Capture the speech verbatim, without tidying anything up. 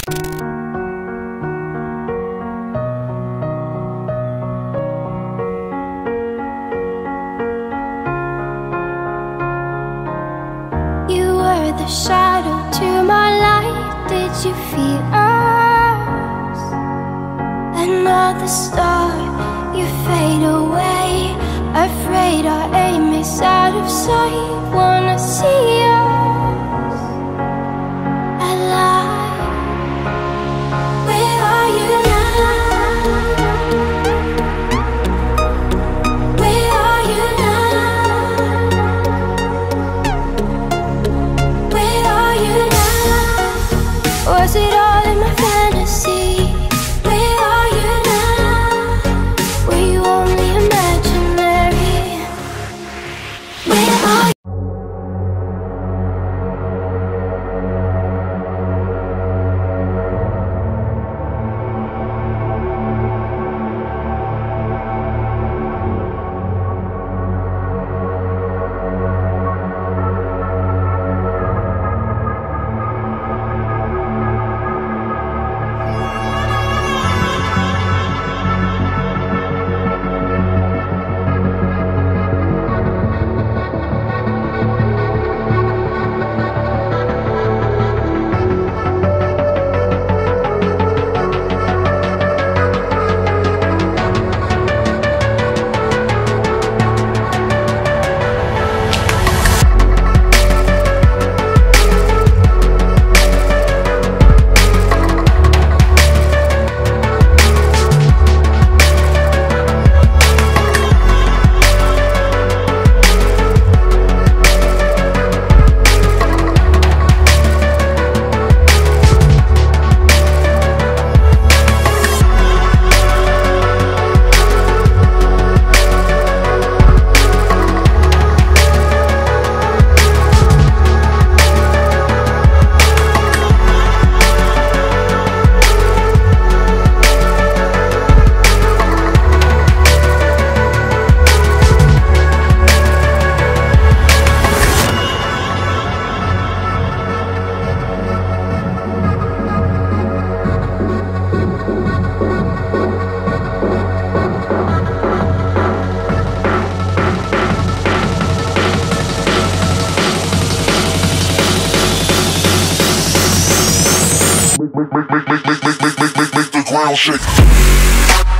The shadow to my light, did you feel us? Another star, you fade away. Afraid our aim is out of sight. Wanna see us alive. Where are you now? Where are you now? Was it all in my fantasy? Where are you now? Were you only imaginary? Where are you? Make, make, make, make, make, make, make, make, make the ground shake.